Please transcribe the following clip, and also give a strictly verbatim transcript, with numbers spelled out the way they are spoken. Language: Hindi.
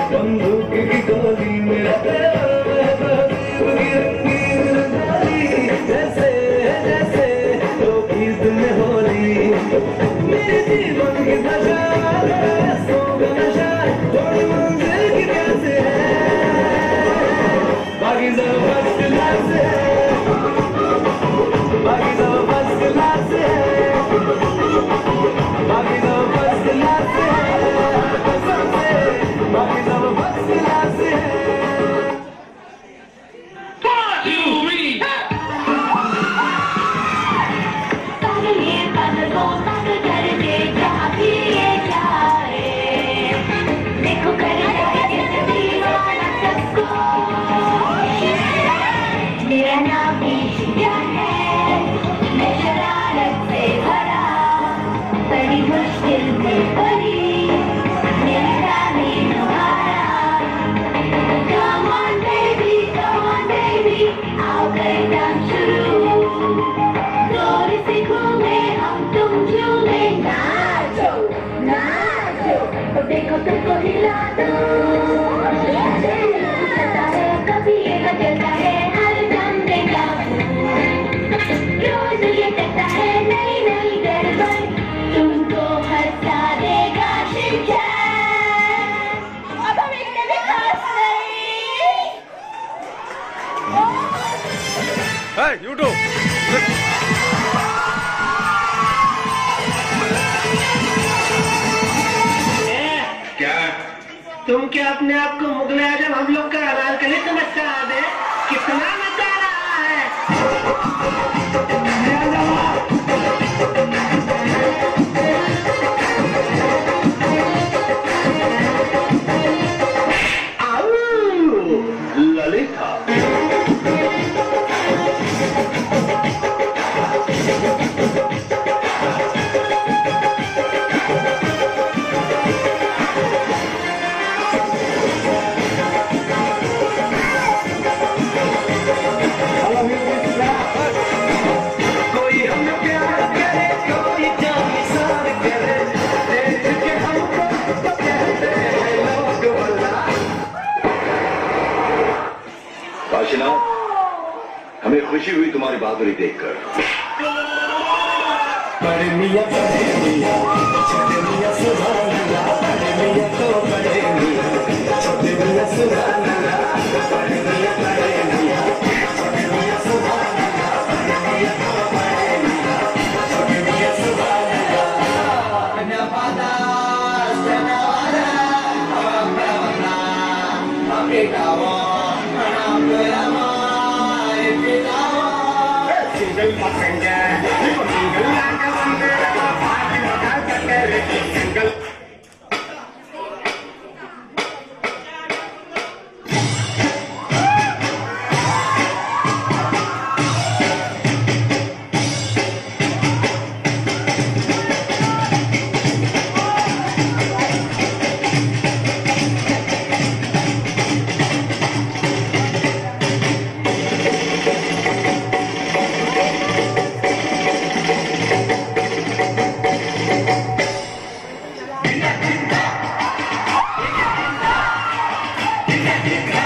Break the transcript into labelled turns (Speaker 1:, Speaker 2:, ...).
Speaker 1: बंदूक की गोली मेरा जैसे जैसे तो ईद में होली मेरे जीवन की नशा सोग नशा थोड़ी मंजिल की कैसे है बाकी सब फर्स्ट क्लास है बाकी सब फर्स्ट क्लास है बाकी सब फर्स्ट क्लास है कसम से बाकी सब फर्स्ट क्लास है देखो तुमको हिला दो चलता है कभी ये बदलता है हर दम देखा रोज ये करता है नई नई गड़बड़ तुमको हंसा देगा शिक्षक अब हम इतने भी खास नहीं
Speaker 2: Hey, you do.
Speaker 1: तुम क्या अपने आप को मुगल आजम हम लोग का अनारकली समझता है? कितना मचा रहा है? ललिता
Speaker 3: हमें खुशी हुई तुम्हारी बहादुरी देखकर।
Speaker 1: बड़े मियां बड़े मियां छोटे मियां सुभान अल्लाह बड़े मियां तो बड़े मियां छोटे मियां सुभान अल्लाह बड़े मियां बड़े मियां छोटे मियां सुभान अल्लाह बड़े मियां तो बड़े मियां छोटे मियां सुभान अल्लाह नवादा सनावादा अवकरवना अफ्रीकावा अनामरामा इफ्तावा सिंगल पसंगा सिंगल लाका बंदे पार्टी लगा करके सिंगल Yeah.